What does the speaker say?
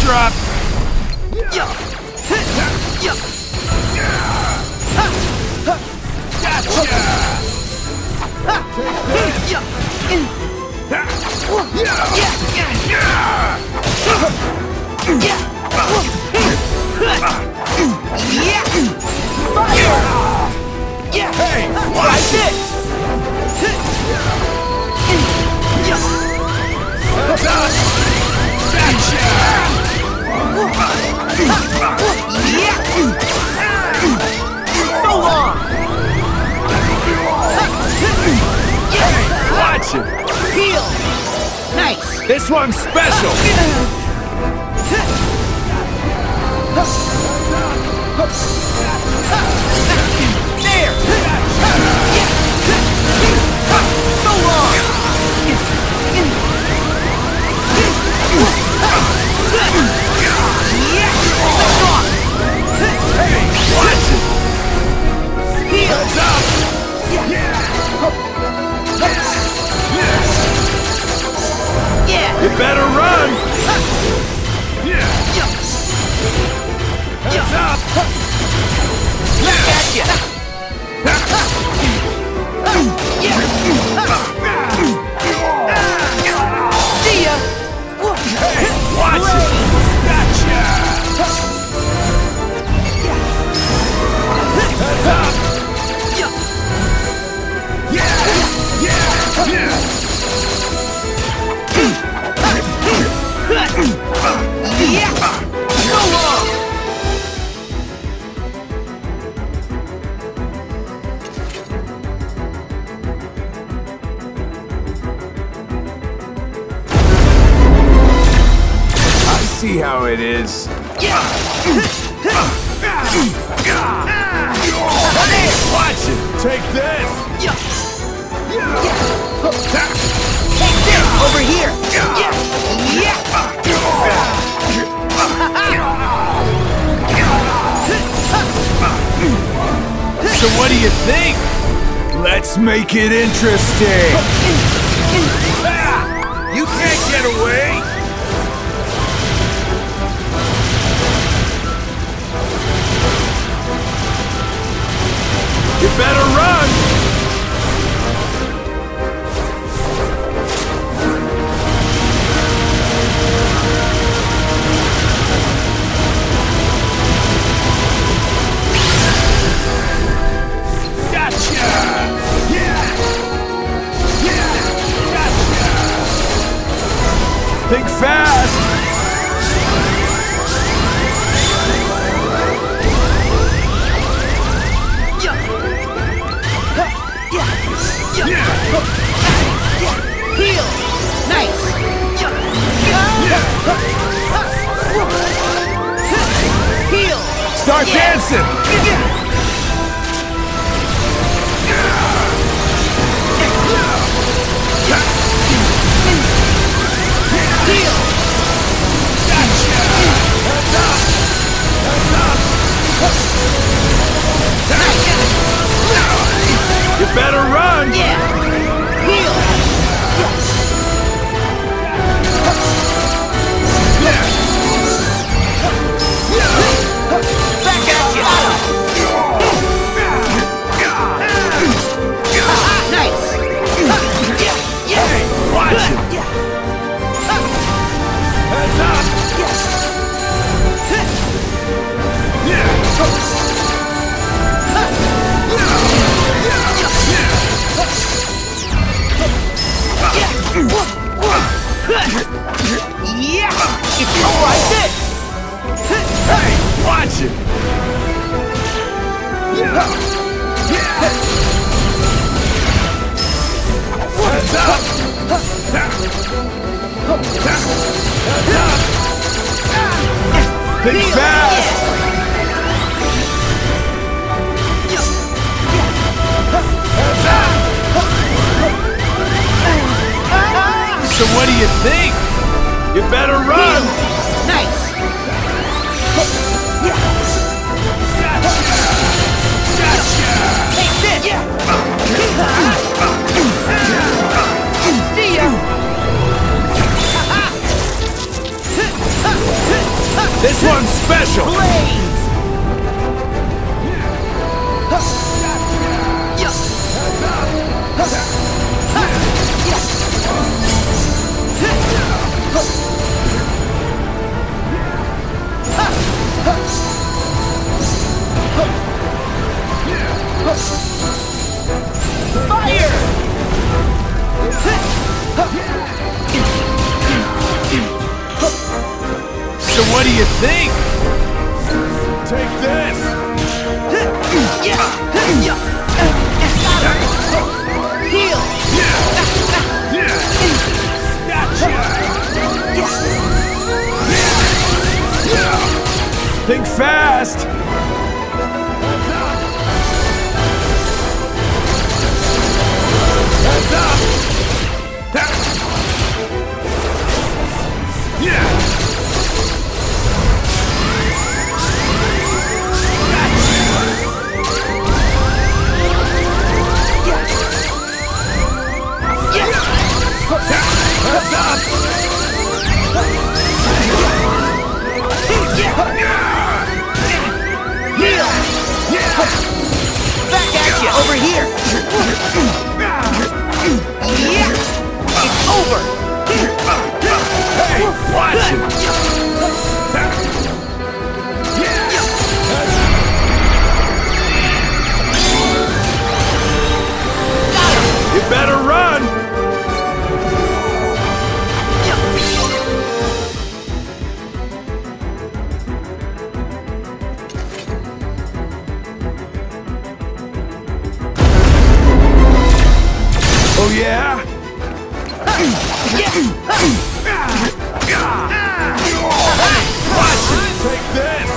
drop. Hey, watch this! So long! Watch it. Heal! Nice! This one's special. There! So long! Hey, watch it. Heal! Yeah! You better run. Heads up. Back at ya! See ya! Hey, watch it. Gotcha. Heads up. So long! I see how it is. Watch it. Take this. Take this over here! So what do you think? Let's make it interesting. You can't get away. You better run. Gotcha! Gotcha! Think fast! Heal! Nice! Heal! Start dancing! Heal! You better run! Yeah! Heal! Back at you! Nice! Hey, watch it! Heads up! Yeah! If you like this! Hey, watch it! Heads up! Think fast! So what do you think? You better run! Nice! Take this! See ya! What do you think? Take this! Heal! Think fast! Heads up! Heads up! Heal! Back at you! Over here! It's over! Hey, watch it! You better run! Oh yeah? Watch it! Take this!